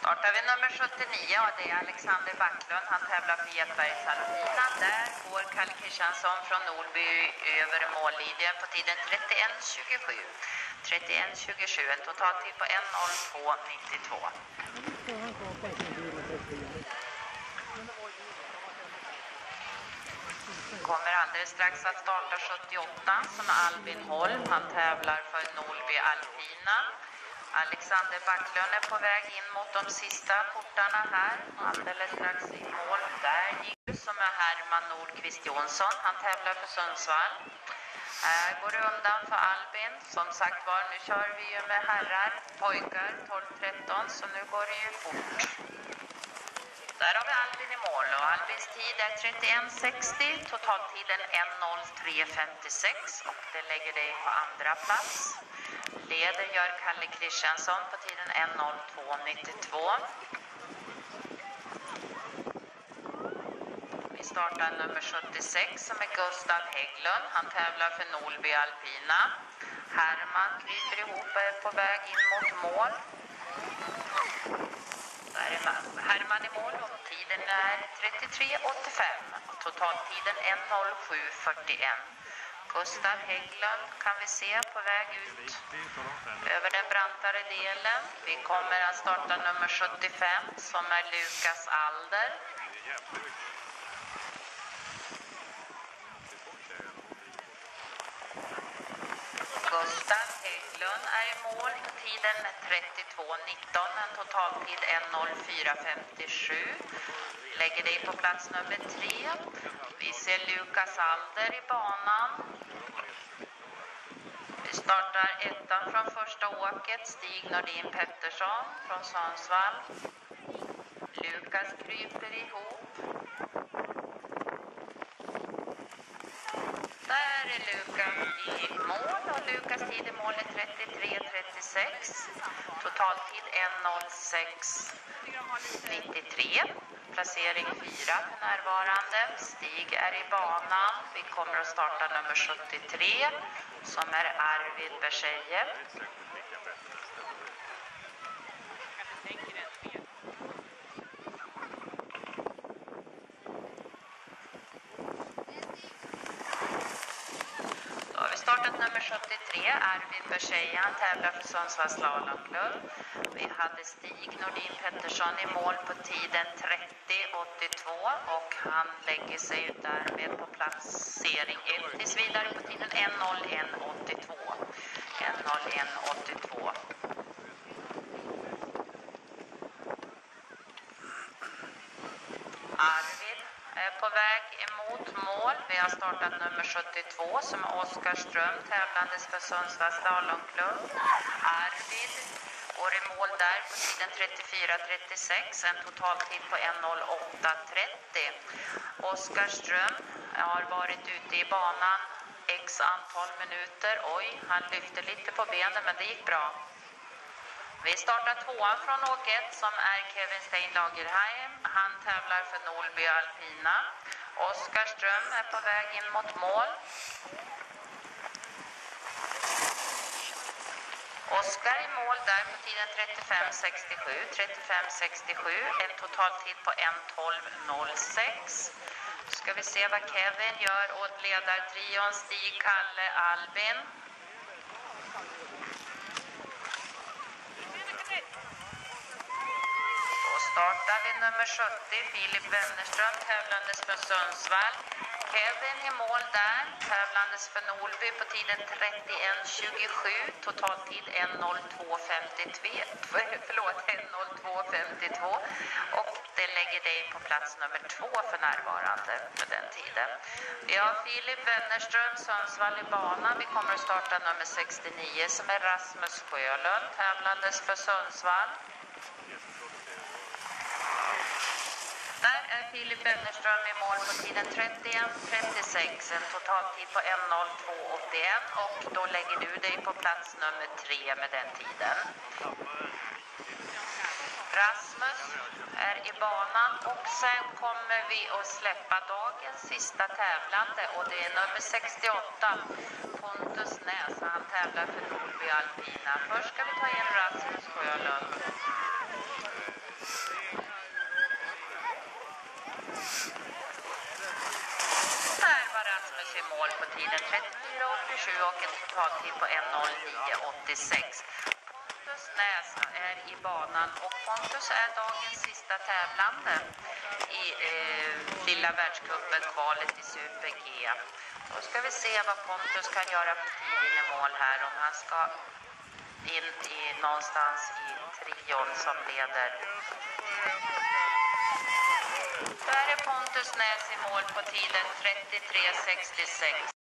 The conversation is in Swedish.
Startar vi nummer 79 och det är Alexander Backlund. Han tävlar för Getbergs Alpina. Där går Kalle Kristiansson från Norby över mållinjen på tiden 31.27. 31.27, en totaltid på 1:02.92. Kommer alldeles strax att starta 78 som är Albin Holm. Han tävlar för Norby Alpina. Alexander Backlund är på väg in mot de sista portarna här. Alldeles strax i mål. Där gick som är Herman Nordqvist Jonsson. Han tävlar för Sundsvall. Här går det undan för Albin. Som sagt var, nu kör vi ju med herrar, pojkar, 12-13. Så nu går det ju fort. Där har vi Albin i mål och Albins tid är 31.60, totaltiden 1:03.56 och det lägger dig på andra plats. Leder gör Kalle Kristiansson på tiden 1:02.92. Vi startar nummer 76 som är Gustav Hägglund. Han tävlar för Norby Alpina. Herman kryper ihop och är på väg in mot mål. Där är Herman i mål och tiden är 33.85. Totaltiden 1:07.41. Gustav Hägglund kan vi se på väg ut över den brantare delen. Vi kommer att starta nummer 75 som är Lukas Alder. Gustav Hägglund är i mål på tiden 32.19, en totaltid 1:04.57. Lägger dig på plats nummer 3. Vi ser Lukas Alder i banan. Vi startar ettan från första åket, Stig Nordin Pettersson från Sundsvall. Lukas kryper ihop. Där är Lukas i mål och Lukas tid i mål är 33.36. Totaltid 1:06.93. Placering 4 för närvarande. Stig är i banan. Vi kommer att starta nummer 73 som är Arvid Bersejev. Startat nummer 73, Arvid Bersejev, han tävlar för Sundsvalls slalomklubb. Vi hade Stig Nordin Pettersson i mål på tiden 30.82 och han lägger sig därmed på placering 1 tills vidare på tiden 1:01.82. 1:01.82. Arvid är på väg emot mål. Vi har startat nummer 72 som är Oskar Ström, tävlandes för Sundsvalls slalomklubb. Arvid går i mål där på tiden 34.36, en totaltid på 1:08.30. Oskar Ström har varit ute i banan x antal minuter. Oj, han lyfter lite på benen men det gick bra. Vi startar tvåan från åk 1 som är Kevin Stein Lagerheim. Han tävlar för Norby Alpina. Oskar Ström är på väg in mot mål. Oskar i mål där på tiden 35.67. 35.67, en totaltid på 1:12.06. Ska vi se vad Kevin gör åt ledartrion Stig, Kalle, Albin. Startar vi nummer 70, Filip Wennerström, tävlandes för Sundsvall. Kevin i mål där, tävlandes för Norby på tiden 31.27, totaltid 1:02.52 och det lägger dig på plats nummer 2 för närvarande för den tiden. Vi har Filip Wennerström, Sundsvall i banan. Vi kommer att starta nummer 69 som är Rasmus Sjölund, tävlandes för Sundsvall. Där är Filip Wennerström i mål på tiden 31.36, en totaltid på 1:02.81 och då lägger du dig på plats nummer 3 med den tiden. Rasmus är i banan och sen kommer vi att släppa dagens sista tävlande och det är nummer 68, Pontus Näs. Han tävlar för Norby Alpina. Först ska vi ta in Rasmus Sjölund. Här var Rasmus i mål på tiden 34.87 och en totaltid på 1:09.86. Pontus Näs är i banan och Pontus är dagens sista tävlande i lilla världscupen, kvalet i Super-G. Då ska vi se vad Pontus kan göra för tiden i mål här, om han ska in i någonstans i trion som leder. Där är Pontus Näs i mål på tiden 33.66.